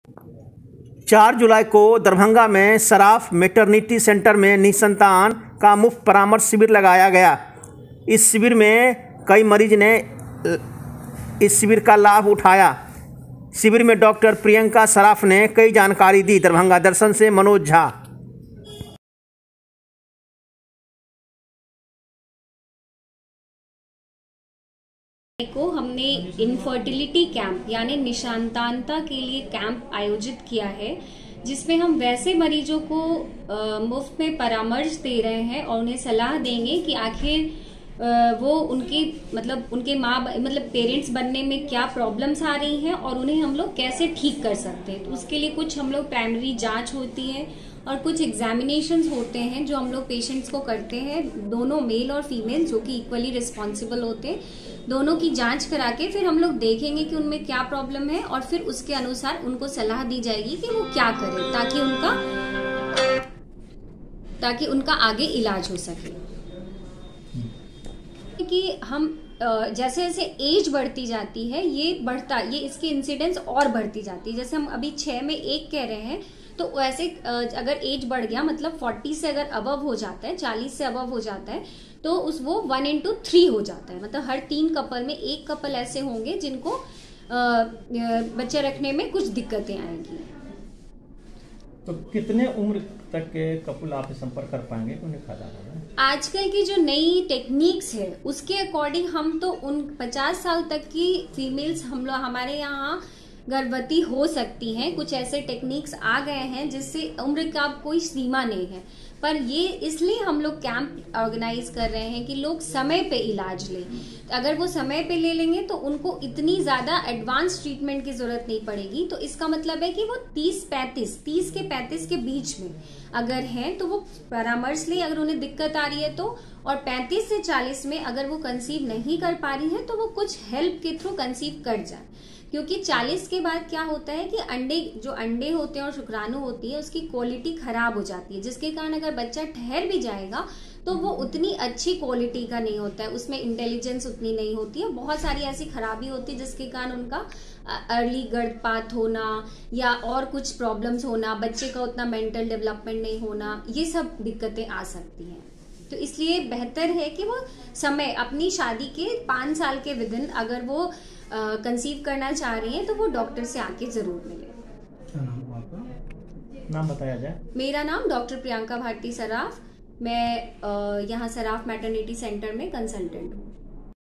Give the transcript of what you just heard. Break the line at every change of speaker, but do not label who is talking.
4 जुलाई को दरभंगा में Saraf maternity centre में निसंतान का मुफ्त परामर्श शिविर लगाया गया। इस शिविर में कई मरीज ने इस शिविर का लाभ उठाया। शिविर में डॉक्टर प्रियंका सराफ ने कई जानकारी दी। दरभंगा दर्शन से मनोज झा।
को हमने इनफर्टिलिटी कैंप यानी निसंतानता के लिए कैंप आयोजित किया है, जिसमें हम वैसे मरीजों को मुफ्त में परामर्श दे रहे हैं और उन्हें सलाह देंगे कि आखिर वो उनके पेरेंट्स बनने में क्या प्रॉब्लम्स आ रही हैं और उन्हें हम लोग कैसे ठीक कर सकते हैं। तो उसके लिए कुछ हम लोग प्राइमरी जांच होती है और कुछ एग्जामिनेशंस होते हैं जो हम लोग पेशेंट्स को करते हैं, दोनों मेल और फीमेल जो कि इक्वली रिस्पॉन्सिबल होते हैं। दोनों की जांच करा के फिर हम लोग देखेंगे कि उनमें क्या प्रॉब्लम है और फिर उसके अनुसार उनको सलाह दी जाएगी कि वो क्या करें ताकि उनका आगे इलाज हो सके। कि हम जैसे जैसे एज बढ़ती जाती है ये इसकी इंसिडेंस और बढ़ती जाती है। जैसे हम अभी 6 में 1 कह रहे हैं, तो वैसे अगर एज बढ़ गया मतलब 40 से अगर अबव हो जाता है, 40 से अबव हो जाता है, तो वो 1:3 हो जाता है। मतलब हर 3 कपल में 1 कपल ऐसे होंगे जिनको बच्चे रखने में कुछ दिक्कतें आएंगी।
तो कितने उम्र तक के कपल आपसे संपर्क कर पाएंगे? उन्हें फायदा होगा?
आजकल की जो नई टेक्निक्स है उसके अकॉर्डिंग हम तो उन 50 साल तक की फीमेल्स हमारे यहाँ गर्भवती हो सकती हैं। कुछ ऐसे टेक्निक्स आ गए हैं जिससे उम्र का कोई सीमा नहीं है, पर ये इसलिए हम लोग कैंप ऑर्गेनाइज कर रहे हैं कि लोग समय पे इलाज लें। अगर वो समय पे ले लेंगे तो उनको इतनी ज्यादा एडवांस ट्रीटमेंट की जरूरत नहीं पड़ेगी। तो इसका मतलब है कि वो 30 के 35 के बीच में अगर हैं तो वो परामर्श लें अगर उन्हें दिक्कत आ रही है तो, और 35 से 40 में अगर वो कंसीव नहीं कर पा रही है तो वो कुछ हेल्प के थ्रू कंसीव कर जाए। क्योंकि 40 के बाद क्या होता है कि अंडे होते हैं और शुक्राणु होती है उसकी क्वालिटी खराब हो जाती है, जिसके कारण अगर बच्चा ठहर भी जाएगा तो वो उतनी अच्छी क्वालिटी का नहीं होता है, उसमें इंटेलिजेंस उतनी नहीं होती है। बहुत सारी ऐसी खराबी होती है जिसके कारण उनका अर्ली गर्भपात होना या और कुछ प्रॉब्लम्स होना, बच्चे का उतना मेंटल डेवलपमेंट नहीं होना, ये सब दिक्कतें आ सकती हैं। तो इसलिए बेहतर है कि वो समय अपनी शादी के 5 साल के विदिन अगर वो कंसीव करना चाह रही हैं तो वो डॉक्टर से आके जरूर मिले।
नाम बताया जाए।
मेरा नाम डॉक्टर प्रियंका भारती सराफ। मैं यहाँ सराफ मैटरनिटी सेंटर में कंसल्टेंट हूँ।